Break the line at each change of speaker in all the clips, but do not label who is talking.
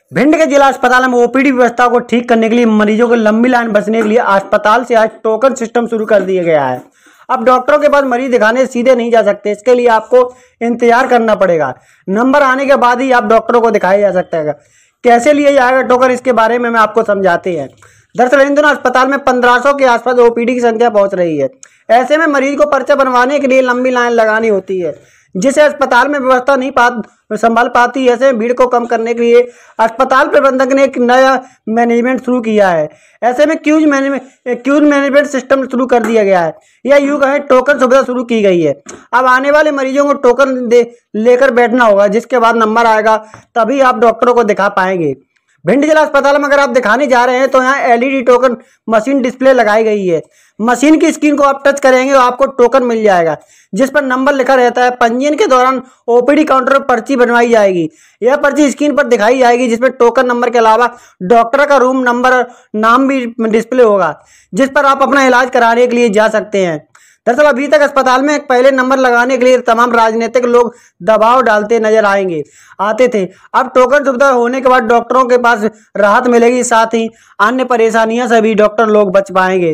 भिंड के जिला अस्पताल में ओपीडी व्यवस्था को ठीक करने के लिए मरीजों को लंबी लाइन बचने के लिए अस्पताल से आज टोकन सिस्टम शुरू कर दिया गया है। अब डॉक्टरों के पास मरीज दिखाने सीधे नहीं जा सकते, इसके लिए आपको इंतजार करना पड़ेगा। नंबर आने के बाद ही आप डॉक्टरों को दिखाया जा सकता है। कैसे लिया जाएगा टोकन, इसके बारे में आपको समझाते हैं। दरअसल इन दिनों अस्पताल में 1500 के आसपास ओपीडी की संख्या पहुंच रही है। ऐसे में मरीज को पर्चा बनवाने के लिए लंबी लाइन लगानी होती है, जिसे अस्पताल में व्यवस्था नहीं संभाल पाती। ऐसे में भीड़ को कम करने के लिए अस्पताल प्रबंधक ने एक नया मैनेजमेंट शुरू किया है। ऐसे में क्यूज मैनेजमेंट सिस्टम शुरू कर दिया गया है। यह यूं कहें टोकन सुविधा शुरू की गई है। अब आने वाले मरीजों को टोकन लेकर बैठना होगा, जिसके बाद नंबर आएगा तभी आप डॉक्टरों को दिखा पाएंगे। भिंड जिला अस्पताल में अगर आप दिखाने जा रहे हैं तो यहाँ एलईडी टोकन मशीन डिस्प्ले लगाई गई है। मशीन की स्क्रीन को आप टच करेंगे तो आपको टोकन मिल जाएगा, जिस पर नंबर लिखा रहता है। पंजीयन के दौरान ओपीडी काउंटर पर पर्ची बनवाई जाएगी। यह पर्ची स्क्रीन पर दिखाई जाएगी, जिसमें टोकन नंबर के अलावा डॉक्टर का रूम नंबर और नाम भी डिस्प्ले होगा, जिस पर आप अपना इलाज कराने के लिए जा सकते हैं। दरअसल अभी तक अस्पताल में पहले नंबर लगाने के लिए तमाम राजनीतिक लोग दबाव डालते नजर आते थे। अब टोकन सुविधा होने के बाद डॉक्टरों के पास राहत मिलेगी, साथ ही अन्य परेशानियों से भी डॉक्टर लोग बच पाएंगे।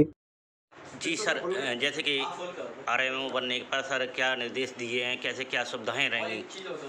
जी सर, जैसे कि आरएमओ बनने पर सर क्या निर्देश दिए हैं, कैसे क्या सुविधाएं रहेंगी?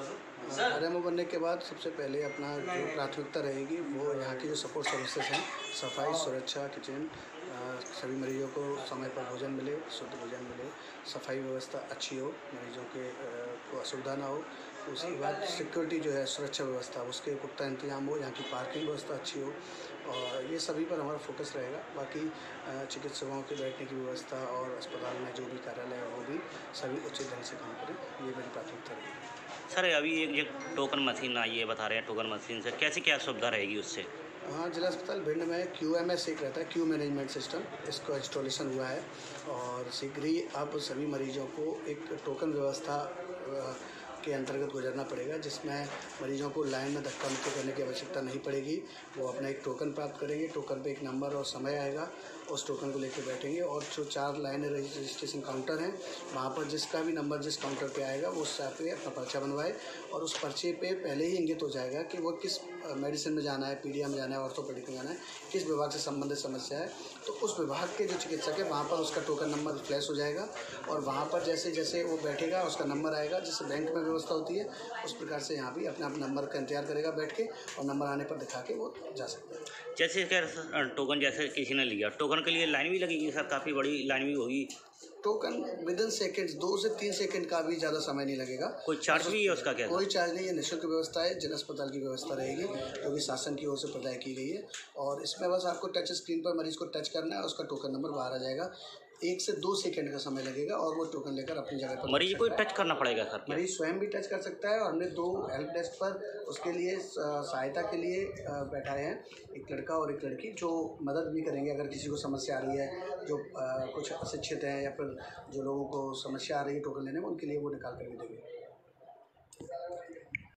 आरएमओ बनने के बाद सबसे पहले अपना जो प्राथमिकता रहेगी वो यहाँ की जो सपोर्ट सर्विसेज हैं, सफाई, सुरक्षा, किचन, सभी मरीजों को समय पर भोजन मिले, शुद्ध भोजन मिले, सफाई व्यवस्था अच्छी हो, मरीजों के को असुविधा ना हो। उसके बाद सिक्योरिटी जो है, सुरक्षा व्यवस्था, उसके पुख्ता इंतजाम हो, यहाँ की पार्किंग व्यवस्था अच्छी हो, और ये सभी पर हमारा फोकस रहेगा। बाकी चिकित्सकों के बैठने की व्यवस्था और अस्पताल में जो भी कार्यालय है वो भी सभी उचित ढंग से काम करें, ये मेरी प्राथमिकता रहेगी।
सर अभी एक टोकन मशीन आई है, बता रहे हैं टोकन मशीन से कैसे क्या सुविधा रहेगी उससे?
हाँ, जिला अस्पताल भिंड में QMS एक रहता है, क्यू मैनेजमेंट सिस्टम, इसका इंस्टॉलेशन हुआ है और शीघ्र ही अब सभी मरीजों को एक टोकन व्यवस्था के अंतर्गत गुजरना पड़ेगा, जिसमें मरीजों को लाइन में धक्का मुक्की करने की आवश्यकता नहीं पड़ेगी। वो अपना एक टोकन प्राप्त करेंगे, टोकन पे एक नंबर और समय आएगा, उस टोकन को लेकर बैठेंगे और जो 4 लाइन रजिस्ट्रेशन काउंटर हैं वहाँ पर जिसका भी नंबर जिस काउंटर पे आएगा वो उस पे अपना पर्चा बनवाए, और उस पर्चे पे पहले ही इंगित हो जाएगा कि वो किस मेडिसिन में जाना है, पीडिया में जाना है, ऑर्थोपेडिक में जाना है, किस विभाग से संबंधित समस्या है। तो उस विभाग के जो चिकित्सक है वहाँ पर उसका टोकन नंबर फ्लैश हो जाएगा और वहाँ पर जैसे जैसे वो बैठेगा उसका नंबर आएगा, जिससे बैंक में व्यवस्था होती है उस प्रकार से यहाँ भी अपना नंबर का इंतजार करेगा बैठ के, और नंबर आने पर दिखा के वो जा सकता है।
जैसे टोकन जैसे किसी ने लिया, टोकन के लिए लाइन भी लगेगी सर? काफ़ी बड़ी लाइन भी होगी?
टोकन विदिन सेकेंड्स, 2 से 3 सेकंड का भी ज़्यादा समय नहीं लगेगा।
कोई चार्ज भी है उसका? क्या
कोई चार्ज नहीं है, निःशुल्क व्यवस्था है, जिला अस्पताल की व्यवस्था रहेगी जो कि शासन की ओर से प्रदान की गई है। और इसमें बस आपको टच स्क्रीन पर मरीज को टच करना है, उसका टोकन नंबर बाहर आ जाएगा। 1 से 2 सेकंड का समय लगेगा और वो टोकन लेकर अपनी जगह पर
मरीज को टच करना पड़ेगा सर?
मरीज स्वयं भी टच कर सकता है और हमने 2 हेल्प डेस्क पर उसके लिए सहायता के लिए बैठाए हैं, एक लड़का और एक लड़की, जो मदद भी करेंगे अगर किसी को समस्या आ रही है, जो कुछ अशिक्षित हैं या फिर जो लोगों को समस्या आ रही है टोकन लेने में, उनके लिए वो निकाल कर भी देंगे।